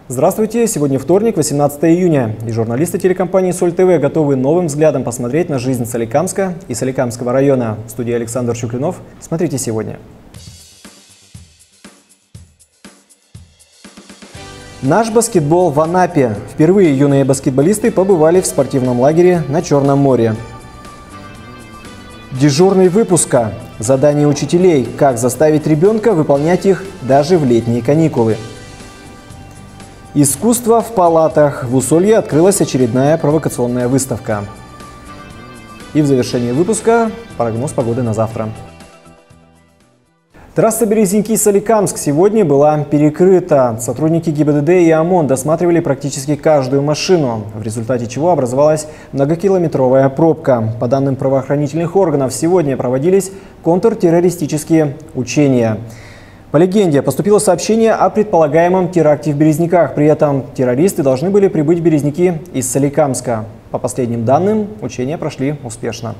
Здравствуйте! Сегодня вторник, 18 июня, и журналисты телекомпании «Соль ТВ» готовы новым взглядом посмотреть на жизнь Соликамска и Соликамского района. В студии Александр Чуклюнов. Смотрите сегодня. Наш баскетбол в Анапе. Впервые юные баскетболисты побывали в спортивном лагере на Черном море. Дежурный выпуска. Задание учителей. Как заставить ребенка выполнять их даже в летние каникулы. Искусство в палатах. В Усолье открылась очередная провокационная выставка. И в завершении выпуска прогноз погоды на завтра. Трасса Березеньки-Соликамск сегодня была перекрыта. Сотрудники ГИБДД и ОМОН досматривали практически каждую машину, в результате чего образовалась многокилометровая пробка. По данным правоохранительных органов, сегодня проводились контртеррористические учения. По легенде, поступило сообщение о предполагаемом теракте в Березниках. При этом террористы должны были прибыть в Березники из Соликамска. По последним данным, учения прошли успешно.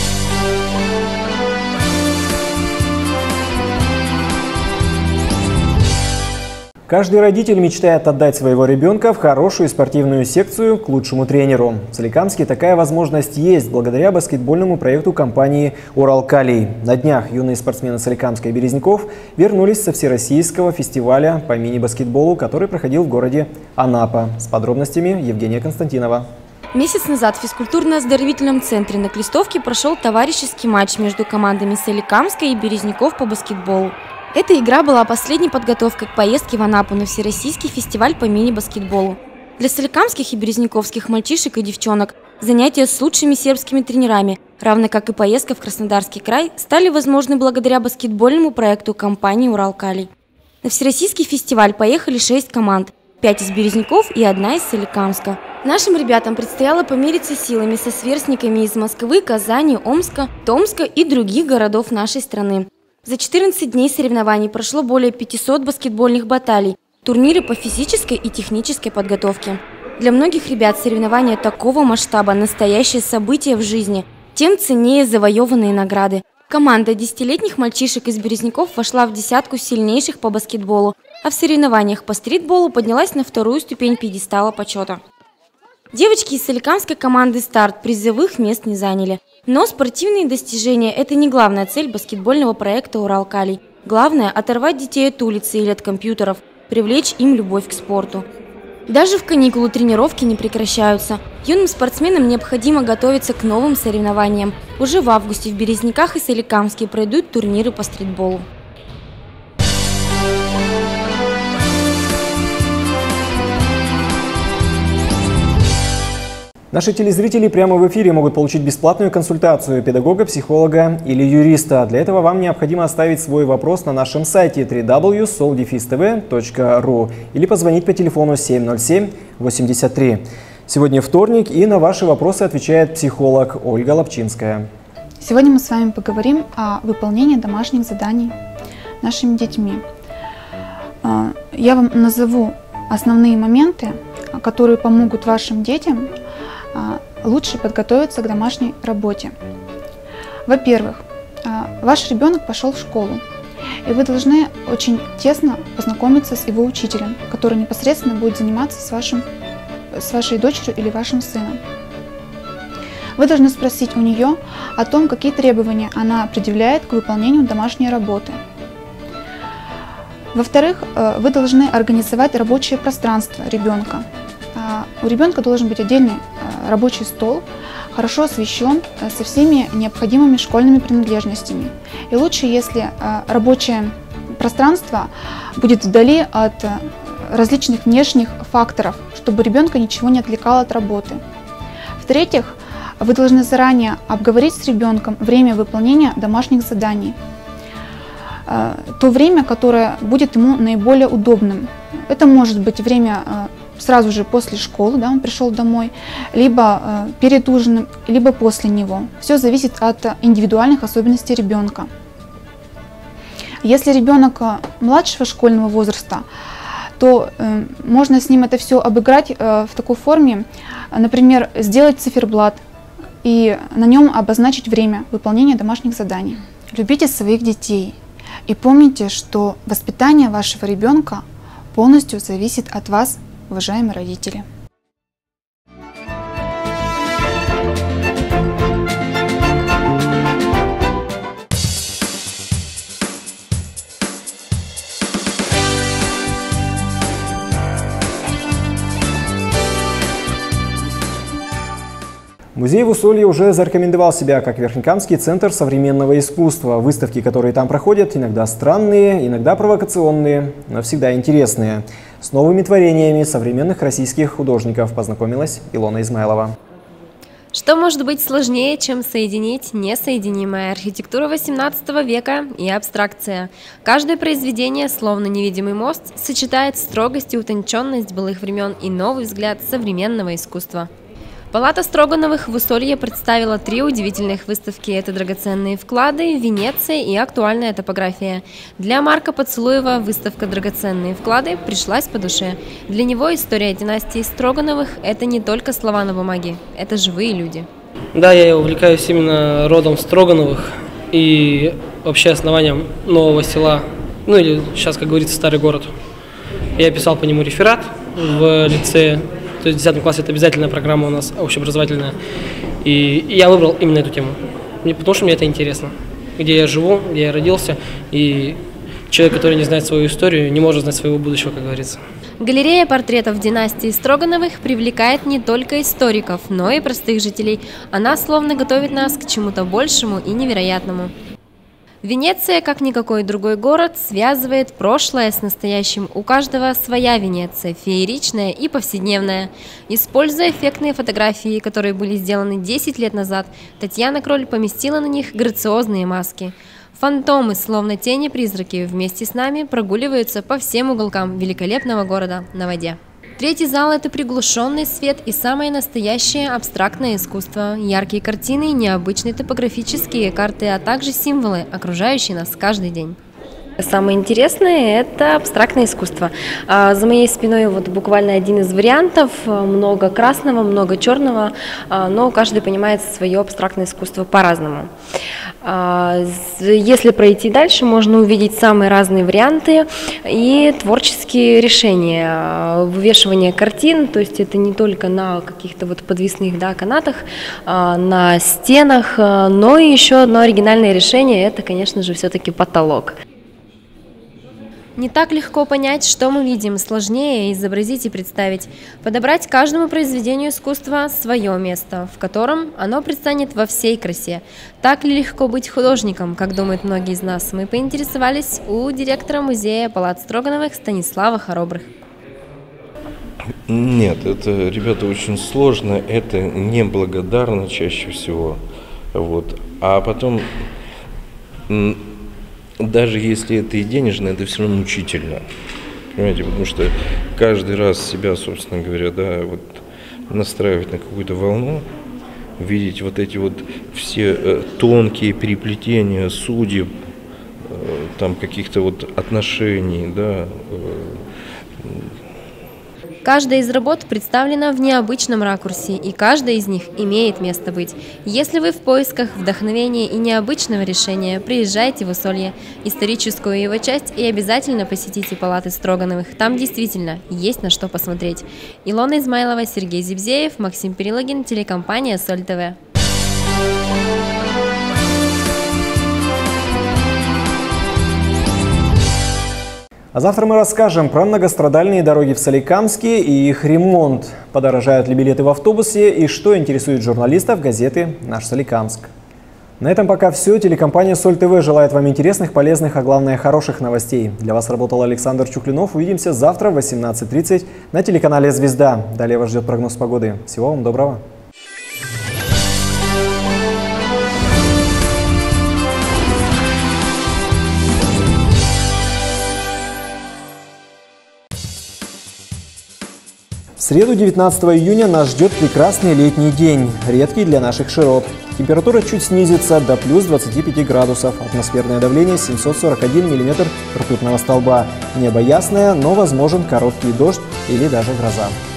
Каждый родитель мечтает отдать своего ребенка в хорошую спортивную секцию к лучшему тренеру. В Соликамске такая возможность есть благодаря баскетбольному проекту компании «Уралкалий». На днях юные спортсмены Соликамска и Березников вернулись со всероссийского фестиваля по мини-баскетболу, который проходил в городе Анапа. С подробностями Евгения Константинова. Месяц назад в физкультурно-оздоровительном центре на Крестовке прошел товарищеский матч между командами Соликамска и Березников по баскетболу. Эта игра была последней подготовкой к поездке в Анапу на всероссийский фестиваль по мини-баскетболу. Для соликамских и березниковских мальчишек и девчонок занятия с лучшими сербскими тренерами, равно как и поездка в Краснодарский край, стали возможны благодаря баскетбольному проекту компании «Уралкалий». На всероссийский фестиваль поехали 6 команд, 5 из Березников и 1 из Соликамска. Нашим ребятам предстояло помериться силами со сверстниками из Москвы, Казани, Омска, Томска и других городов нашей страны. За 14 дней соревнований прошло более 500 баскетбольных баталий, турниры по физической и технической подготовке. Для многих ребят соревнования такого масштаба – настоящее событие в жизни, тем ценнее завоеванные награды. Команда 10-летних мальчишек из Березников вошла в десятку сильнейших по баскетболу, а в соревнованиях по стритболу поднялась на 2-ю ступень пьедестала почета. Девочки из соликамской команды «Старт» призовых мест не заняли. Но спортивные достижения – это не главная цель баскетбольного проекта «Уралкалий». Главное – оторвать детей от улицы или от компьютеров, привлечь им любовь к спорту. Даже в каникулы тренировки не прекращаются. Юным спортсменам необходимо готовиться к новым соревнованиям. Уже в августе в Березниках и Соликамске пройдут турниры по стритболу. Наши телезрители прямо в эфире могут получить бесплатную консультацию педагога, психолога или юриста. Для этого вам необходимо оставить свой вопрос на нашем сайте www.soldefistv.ru или позвонить по телефону 707-83. Сегодня вторник, и на ваши вопросы отвечает психолог Ольга Лапчинская. Сегодня мы с вами поговорим о выполнении домашних заданий нашими детьми. Я вам назову основные моменты, которые помогут вашим детям лучше подготовиться к домашней работе. Во-первых, ваш ребенок пошел в школу, и вы должны очень тесно познакомиться с его учителем, который непосредственно будет заниматься с вашей дочерью или вашим сыном. Вы должны спросить у нее о том, какие требования она предъявляет к выполнению домашней работы. Во-вторых, вы должны организовать рабочее пространство ребенка. У ребенка должен быть отдельный рабочий стол, хорошо освещен, со всеми необходимыми школьными принадлежностями. И лучше, если рабочее пространство будет вдали от различных внешних факторов, чтобы ребенка ничего не отвлекало от работы. В-третьих, вы должны заранее обговорить с ребенком время выполнения домашних заданий. То время, которое будет ему наиболее удобным. Это может быть время сразу же после школы, да, он пришел домой, либо перед ужином, либо после него. Все зависит от индивидуальных особенностей ребенка. Если ребенок младшего школьного возраста, то можно с ним это все обыграть в такой форме, например, сделать циферблат и на нем обозначить время выполнения домашних заданий. Любите своих детей и помните, что воспитание вашего ребенка полностью зависит от вас уважаемые родители. Музей в Усолье уже зарекомендовал себя как Верхнекамский центр современного искусства. Выставки, которые там проходят, иногда странные, иногда провокационные, но всегда интересные. С новыми творениями современных российских художников познакомилась Илона Измайлова. Что может быть сложнее, чем соединить несоединимое? Архитектура XVIII века и абстракция. Каждое произведение, словно невидимый мост, сочетает строгость и утонченность былых времен и новый взгляд современного искусства. Палата Строгановых в Усолье представила 3 удивительных выставки. Это драгоценные вклады, Венеция и актуальная топография. Для Марка Поцелуева выставка «Драгоценные вклады» пришлась по душе. Для него история династии Строгановых – это не только слова на бумаге, это живые люди. Да, я увлекаюсь именно родом Строгановых и вообще основанием нового села, ну или сейчас, как говорится, старый город. Я писал по нему реферат в лицее. То есть в 10 классе это обязательная программа у нас, общеобразовательная. И я выбрал именно эту тему, потому что мне это интересно. Где я живу, где я родился, и человек, который не знает свою историю, не может знать своего будущего, как говорится. Галерея портретов династии Строгановых привлекает не только историков, но и простых жителей. Она словно готовит нас к чему-то большему и невероятному. Венеция, как никакой другой город, связывает прошлое с настоящим. У каждого своя Венеция, фееричная и повседневная. Используя эффектные фотографии, которые были сделаны 10 лет назад, Татьяна Кроль поместила на них грациозные маски. Фантомы, словно тени-призраки, вместе с нами прогуливаются по всем уголкам великолепного города на воде. Третий зал – это приглушенный свет и самое настоящее абстрактное искусство. Яркие картины, необычные топографические карты, а также символы, окружающие нас каждый день. Самое интересное – это абстрактное искусство. За моей спиной вот буквально один из вариантов. Много красного, много черного, но каждый понимает свое абстрактное искусство по-разному. Если пройти дальше, можно увидеть самые разные варианты и творческие решения. Вывешивание картин, то есть это не только на каких-то вот подвесных канатах, на стенах, но и еще одно оригинальное решение – это, конечно же, все-таки потолок. Не так легко понять, что мы видим, сложнее изобразить и представить. Подобрать каждому произведению искусства свое место, в котором оно предстанет во всей красе. Так ли легко быть художником, как думают многие из нас? Мы поинтересовались у директора музея палат Строгановых Станислава Хоробрых. Нет, это, ребята, очень сложно, это неблагодарно чаще всего. Вот. А потом... Даже если это и денежно, это все равно мучительно, понимаете, потому что каждый раз себя, собственно говоря, вот настраивать на какую-то волну, видеть вот эти вот все тонкие переплетения судеб, там каких-то вот отношений, Каждая из работ представлена в необычном ракурсе, и каждая из них имеет место быть. Если вы в поисках вдохновения и необычного решения, приезжайте в Усолье, историческую его часть, и обязательно посетите палаты Строгановых. Там действительно есть на что посмотреть. Илона Измайлова, Сергей Зибзеев, Максим Перилогин, телекомпания Соль ТВ. А завтра мы расскажем про многострадальные дороги в Соликамске и их ремонт. Подорожают ли билеты в автобусе и что интересует журналистов газеты «Наш Соликамск». На этом пока все. Телекомпания Соль ТВ желает вам интересных, полезных, а главное хороших новостей. Для вас работал Александр Чухлинов. Увидимся завтра в 18:30 на телеканале «Звезда». Далее вас ждет прогноз погоды. Всего вам доброго. В среду 19 июня нас ждет прекрасный летний день, редкий для наших широт. Температура чуть снизится до плюс 25 градусов, атмосферное давление 741 миллиметр ртутного столба. Небо ясное, но возможен короткий дождь или даже гроза.